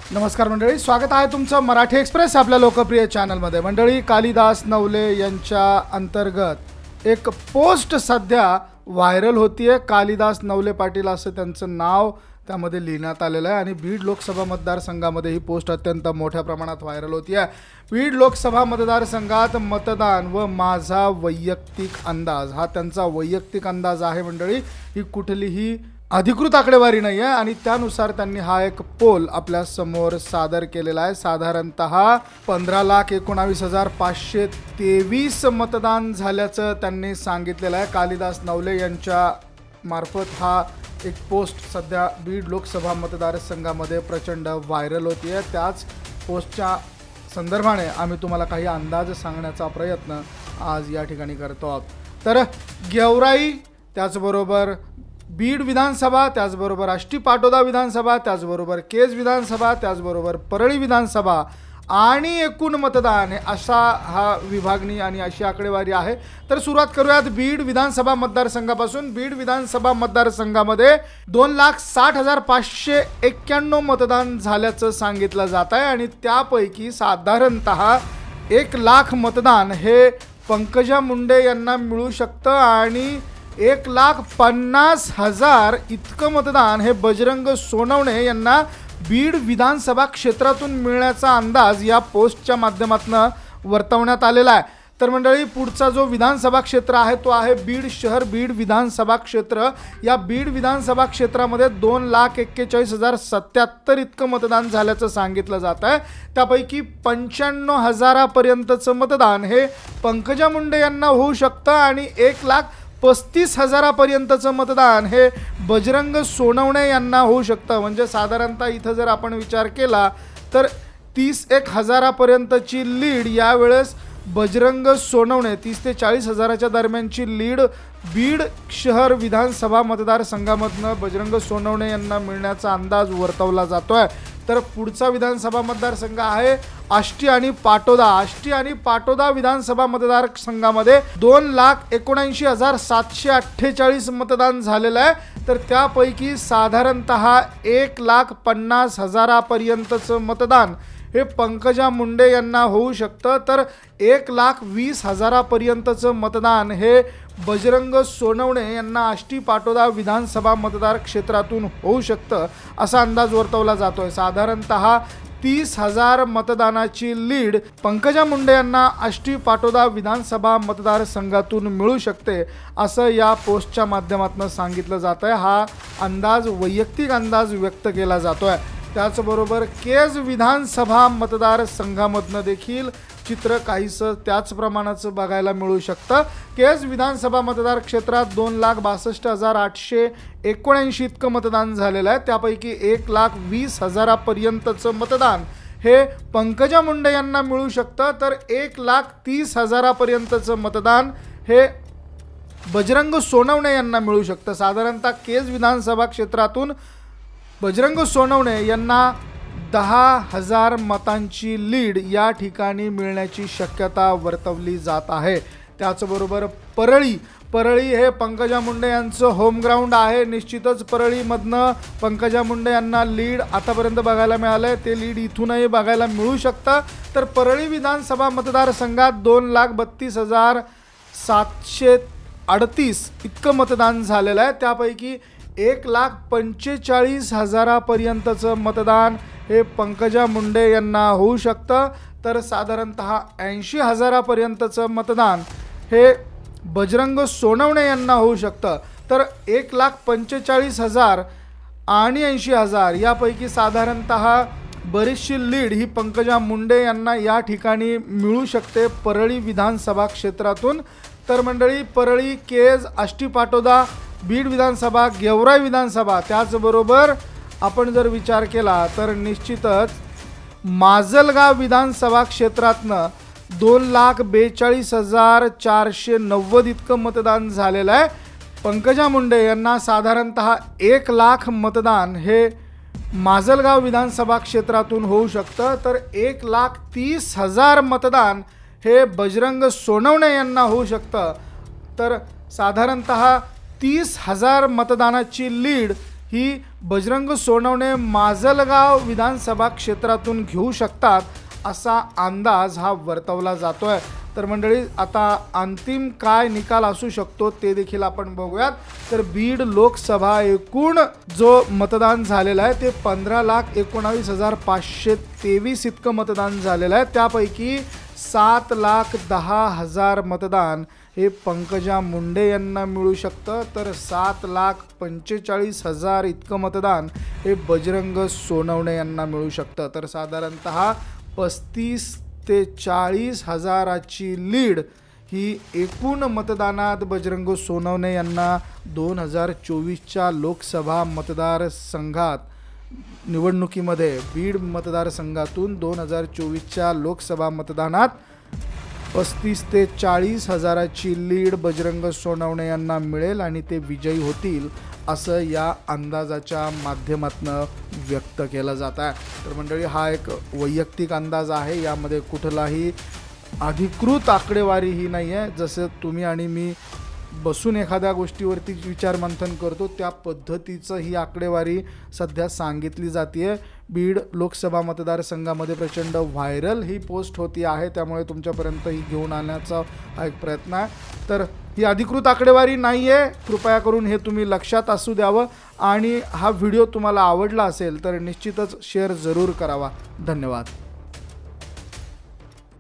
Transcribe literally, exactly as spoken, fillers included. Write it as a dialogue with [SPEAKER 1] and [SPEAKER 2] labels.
[SPEAKER 1] नमस्कार मंडळी, स्वागत आहे तुमचं मराठी एक्सप्रेस आपल्या लोकप्रिय चॅनलमध्ये। मंडळी, कालिदास नवले यांच्या अंतर्गत एक पोस्ट सध्या व्हायरल होतीये। कालिदास नवले पाटील असं त्यांचं नाव त्यामध्ये लिहिण्यात आलेलं आहे आणि बीड लोकसभा मतदारसंघामध्ये ही पोस्ट अत्यंत मोठ्या प्रमाणात व्हायरल होतीये। बीड लोकसभा मतदारसंघात मतदान व माझा वैयक्तिक अंदाज, हा त्यांचा वैयक्तिक अंदाज आहे मंडळी। ही कुठलीही अधिकृत आकडेवारी नाही आहे आणि त्यानुसार त्यांनी हा एक पोल आपल्या समोर सादर केलेला आहे। साधारणतः पंधरा लाख एकोणावीस हजार पाचशे तेवीस मतदान झाल्याचं त्यांनी सांगितलेलं आहे। कालिदास नवले यांच्या मार्फत हा एक पोस्ट सध्या बीड लोकसभा मतदारसंघामध्ये प्रचंड व्हायरल होती आहे। त्याच पोस्टच्या संदर्भाने आम्ही तुम्हाला काही अंदाज सांगण्याचा प्रयत्न आज या ठिकाणी करतो आहोत। तर गेवराई, त्याचबरोबर बीड विधानसभा, त्याचबरोबर आष्टी पाटोदा विधानसभा, त्याचबरोबर केज विधानसभा, त्याचबरोबर परळी विधानसभा आणि एकूण मतदान असा हा विभागणी आणि अशी आकडेवारी आहे। तर सुरुवात करूयात बीड विधानसभा मतदारसंघापासून। बीड विधानसभा मतदारसंघामध्ये दोन लाख साठ हजार पाचशे एक्क्याण्णव मतदान झाल्याचं सांगितलं जात आहे आणि त्यापैकी साधारणतः एक लाख मतदान हे पंकजा मुंडे यांना मिळू शकतं आणि एक लाख पन्नास हजार इतकं मतदान हे बजरंग सोनवणे यांना बीड विधानसभा क्षेत्रातून मिळण्याचा अंदाज या पोस्टच्या माध्यमातून वर्तवण्यात आलेला आहे। तर मंडळी, पुढचा जो विधानसभा क्षेत्र आहे तो आहे बीड शहर बीड विधानसभा क्षेत्र। या बीड विधानसभा क्षेत्रामध्ये दोन लाख एक्केचाळीस हजार सत्याहत्तर इतकं मतदान झाल्याचं सांगितलं जात आहे। त्यापैकी पंच्याण्णव हजारापर्यंतचं मतदान हे पंकजा मुंडे यांना होऊ शकतं आणि एक लाख पस्तीस हजारापर्यंतचं मतदान हे बजरंग सोनवणे यांना होऊ शकतं। म्हणजे साधारणतः इथं जर आपण विचार केला तर तीस एक हजारापर्यंतची लीड यावेळेस बजरंग सोनवणे, तीस ते चाळीस हजाराच्या दरम्यानची लीड बीड शहर विधानसभा मतदारसंघामधनं बजरंग सोनवणे यांना मिळण्याचा अंदाज वर्तवला जातोय। तर पुढचा विधानसभा मतदारसंघ आहे आष्टी आणि पाटोदा। आष्टी आणि पाटोदा विधानसभा मतदारसंघामध्ये दोन लाख एकोणऐंशी हजार सातशे अठ्ठेचाळीस मतदान झालेलं आहे। तर त्यापैकी साधारणतः एक लाख पन्नास हजारापर्यंतचं मतदान हे पंकजा मुंडे यांना होऊ शकतं। तर एक लाख वीस हजारापर्यंतचं मतदान हे बजरंग सोनवणे यांना आष्टी पाटोदा विधानसभा मतदार क्षेत्रातून होऊ शकतं असा अंदाज वर्तवला जातोय। साधारणतः तीस हजार मतदानाची लीड पंकजा मुंडे यांना आष्टी पाटोदा विधानसभा मतदारसंघातून मिळू शकते असं या पोस्टच्या माध्यमातून सांगितलं जात आहे। हा अंदाज वैयक्तिक अंदाज व्यक्त केला जातोय। त्याचबरोबर केज विधानसभा मतदारसंघामधनं देखील चित्र काहीसं त्याच प्रमाणाचं बघायला मिळू शकतं। केज विधानसभा मतदार क्षेत्रात दोन लाख बासष्ट हजार आठशे एकोणऐंशी इतकं मतदान झालेलं आहे। त्यापैकी एक लाख वीस हजारापर्यंतचं मतदान हे पंकजा मुंडे यांना मिळू शकतं। तर एक लाख तीस हजारापर्यंतचं मतदान हे बजरंग सोनवणे यांना मिळू शकतं। साधारणतः केज विधानसभा क्षेत्रातून बजरंग सोनवणे यांना दहा हजार मतांची लीड या ठिकाणी मिळण्याची शक्यता वर्तवली जात आहे। त्याचबरोबर परळी परळी हे पंकजा मुंडे यांचं होम ग्राउंड आहे। निश्चितच परळीमधनं पंकजा मुंडे यांना लीड आतापर्यंत बघायला मिळालंय, ते लीड इथूनही बघायला मिळू शकतं। तर परळी विधानसभा मतदारसंघात दोन लाख बत्तीस हजार सातशे अडतीस इतकं मतदान झालेलं आहे। त्यापैकी एक लाख पंचेचाळीस हजारापर्यंतचं मतदान हे पंकजा मुंडे यांना होऊ शकतं। तर साधारणतः ऐंशी हजारापर्यंतचं मतदान हे बजरंग सोनवणे यांना होऊ शकतं। तर एक लाख पंचेचाळीस हजार आणि ऐंशी हजार यापैकी साधारणतः बरीचशी लीड ही पंकजा मुंडे यांना या ठिकाणी मिळू शकते परळी विधानसभा क्षेत्रातून। तर मंडळी, परळी, केज, आष्टी पाटोदा, बीड विधानसभा, गेवराई विधानसभा, त्याचबरोबर आपण जर विचार केला तर निश्चितच माजलगाव विधानसभा क्षेत्रातनं दोन लाख बेचाळीस हजार चारशे नव्वद इतकं मतदान झालेलं आहे। पंकजा मुंडे यांना साधारणतः एक लाख मतदान हे माजलगाव विधानसभा क्षेत्रातून होऊ शकतं। तर एक लाख तीस हजार मतदान हे बजरंग सोनवणे यांना होऊ शकतं। तर साधारणतः तीस हजार मतदानाची लीड ही बजरंग सोनवणे माजलगाव विधानसभा क्षेत्रातून घेऊ शकतात असा अंदाज हा वर्तवला जातोय। तर मंडळी, आता अंतिम काय निकाल असू शकतो ते देखील आपण बघूयात। तर बीड लोकसभा एकूण जो मतदान झालेलं आहे ते पंधरा लाख एकोणावीस हजार पाचशे तेवीस इतकं मतदान झालेलं आहे। त्यापैकी सात लाख दहा हजार मतदान हे पंकजा मुंडे यांना मिळू शकतं, तर सात लाख पंचेचाळीस हजार इतकं मतदान हे बजरंग सोनवणे यांना मिळू शकतं। तर साधारणतः पस्तीस ते चाळीस हजाराची लीड ही एकूण मतदानात बजरंग सोनवणे यांना दोन हजार चोवीसच्या लोकसभा मतदारसंघात निवडणुकीमध्ये बीड मतदारसंघातून दोन हजार चोवीसच्या लोकसभा मतदानात पस्तीस ते चाळीस हजाराची लीड बजरंग सोनवणे यांना मिळेल आणि ते विजयी होतील असं या अंदाजाच्या माध्यमातून व्यक्त केलं जात आहे। तर मंडळी, हा एक वैयक्तिक अंदाज आहे, यामध्ये कुठलाही अधिकृत आकडेवारी ही नाही आहे। जसं तुम्ही आणि मी बसून एखाद्या गोष्टीवरती विचार मंथन करतो त्या पद्धतीचं ही आकडेवारी सध्या सांगितली जाते। बीड लोकसभा मतदारसंघामध्ये प्रचंड व्हायरल ही पोस्ट होती आहे, त्यामुळे तुमच्यापर्यंत ही घेऊन आणण्याचा हा एक प्रयत्न आहे। तर ही अधिकृत आकडेवारी नाही आहे, कृपया करून हे तुम्ही लक्षात असू द्यावं। आणि हा व्हिडिओ तुम्हाला आवडला असेल तर निश्चितच शेअर जरूर करावा। धन्यवाद।